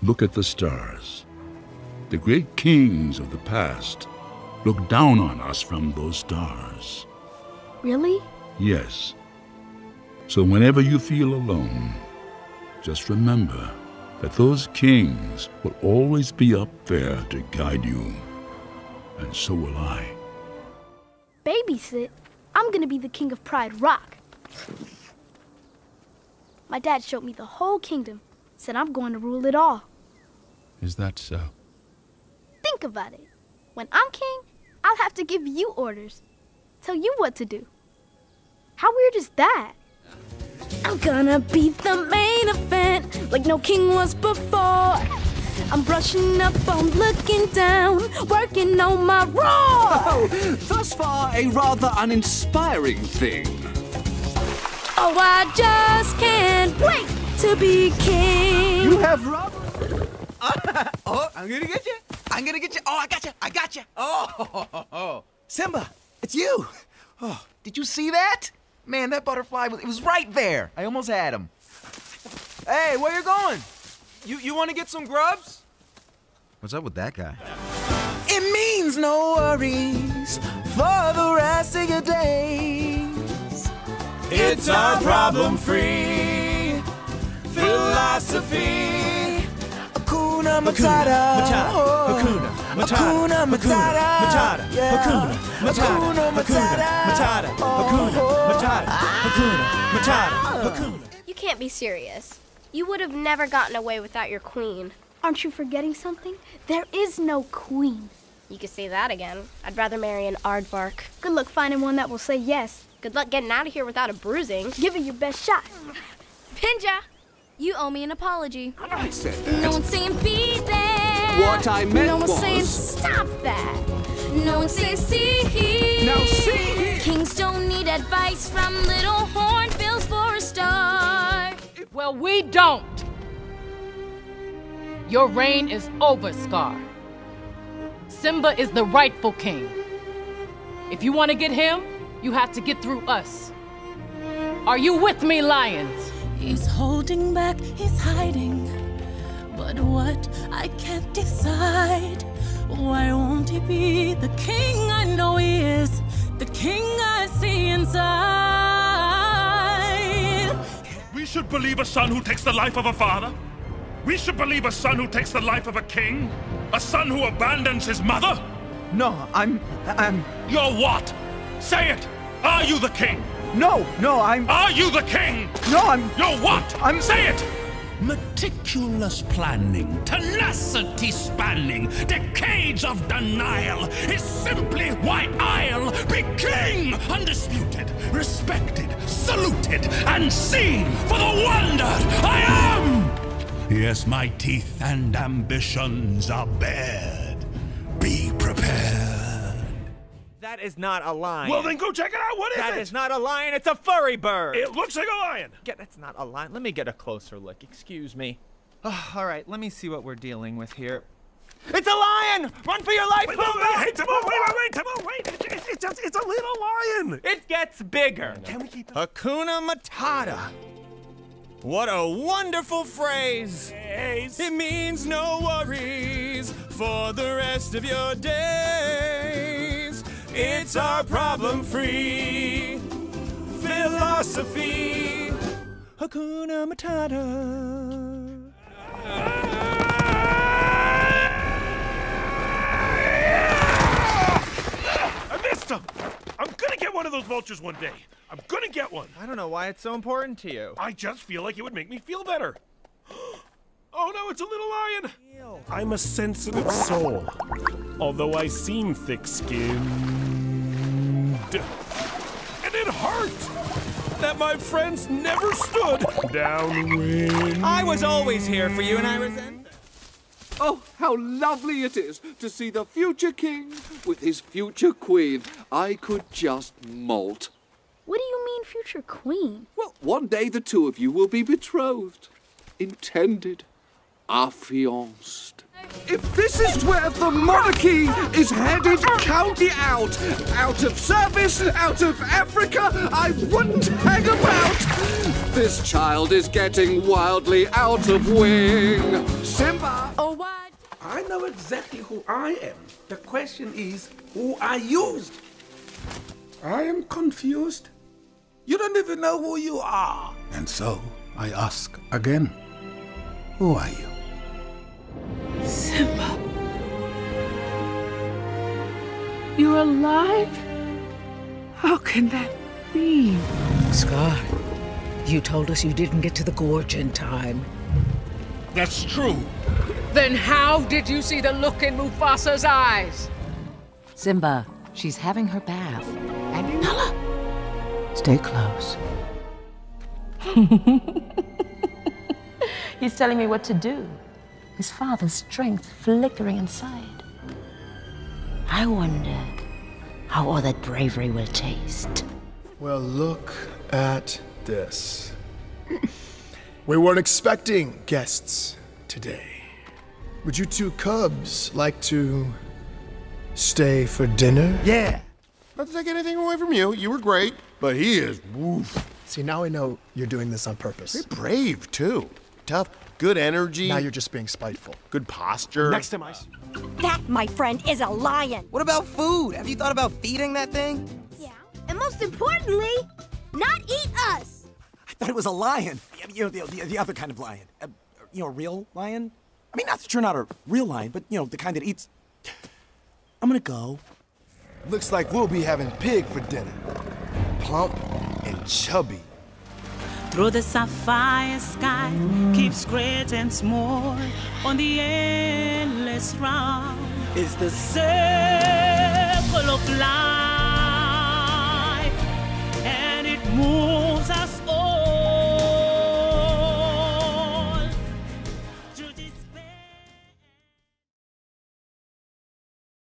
Look at the stars. The great kings of the past look down on us from those stars. Really? Yes. So whenever you feel alone, just remember that those kings will always be up there to guide you. And so will I. Babysit? I'm gonna be the king of Pride Rock. My dad showed me the whole kingdom, said I'm going to rule it all. Is that so? Think about it. When I'm king, I'll have to give you orders, tell you what to do. How weird is that? I'm gonna be the main event like no king was before. I'm brushing up on looking down, working on my roar. Oh, thus far a rather uninspiring thing. Oh, I just can't wait to be king. You have rather... Oh, I'm gonna get you. I'm gonna get you. Oh, I got you. I got you. Oh, Simba, it's you. Oh, did you see that? Man, that butterfly it was right there. I almost had him. Hey, where you going? You want to get some grubs? What's up with that guy? It means no worries for the rest of your days. It's our problem-free philosophy. Hakuna Matata. Hakuna Matata. Hakuna Matata. Hakuna Matata. Hakuna Matata. Hakuna. You can't be serious. You would have never gotten away without your queen. Aren't you forgetting something? There is no queen. You could say that again. I'd rather marry an aardvark. Good luck finding one that will say yes. Good luck getting out of here without a bruising. Give it your best shot. Pinja, you owe me an apology. I said that. No one's saying be there. What I meant No one's was... saying stop that. No one's saying see here. Now see. Kings don't need advice from little hornbills for a start. Well, we don't. Your reign is over, Scar. Simba is the rightful king. If you want to get him, you have to get through us. Are you with me, lions? He's holding back, he's hiding. But what I can't decide. Why won't he be the king I know he is? The king I see inside. We should believe a son who takes the life of a father. We should believe a son who takes the life of a king. A son who abandons his mother. No, I'm... You're what? Say it! Are you the king? No, I'm... Are you the king? No, I'm... You're what? Say it! Meticulous planning, tenacity spanning, decades of denial is simply why I'll be king! Undisputed, respected, saluted, and seen for the wonder I am! Yes, my teeth and ambitions are bared. Be prepared. That is not a lion. Well, then go check it out. What is it? That is not a lion. It's a furry bird. It looks like a lion. That's not a lion. Let me get a closer look. Excuse me. All right, let me see what we're dealing with here. It's a lion! Run for your life! Wait, Timon, wait. It's a little lion. It gets bigger. Can we keep it? Hakuna Matata. What a wonderful phrase. It means no worries for the rest of your days. It's our problem-free philosophy. Hakuna Matata. I missed him. I'm gonna get one of those vultures one day. I'm gonna get one. I don't know why it's so important to you. I just feel like it would make me feel better. Oh no, it's a little lion. I'm a sensitive soul, although I seem thick-skinned. And it hurt that my friends never stood downwind. I was always here for you, and I resent that. Oh, how lovely it is to see the future king with his future queen. I could just molt. What do you mean, future queen? Well, one day the two of you will be betrothed, intended, affianced. If this is where the monarchy is headed, count me out. Out of service, out of Africa, I wouldn't hang about. This child is getting wildly out of wing. Simba! I know exactly who I am. The question is, who are you? I am confused. You don't even know who you are. And so, I ask again, who are you? Simba. You're alive? How can that be? Scar, you told us you didn't get to the gorge in time. That's true. Then how did you see the look in Mufasa's eyes? Simba, she's having her bath. And Nala, stay close. He's telling me what to do. His father's strength flickering inside. I wonder how all that bravery will taste. Well, look at this. We weren't expecting guests today. Would you two cubs like to stay for dinner? Yeah. Not to take anything away from you. You were great, but he is woof. See, now I know you're doing this on purpose. You're brave, too. Tough, good energy. Now you're just being spiteful. Good posture. Next time, Ice. That, my friend, is a lion. What about food? Have you thought about feeding that thing? Yeah. And most importantly, not eat us. I thought it was a lion. You know, the other kind of lion. You know, a real lion? I mean, not that you're not a real lion, but, you know, the kind that eats... I'm gonna go. Looks like we'll be having pig for dinner. Plump and chubby. Through the sapphire sky, keeps great and small on the endless round is the same.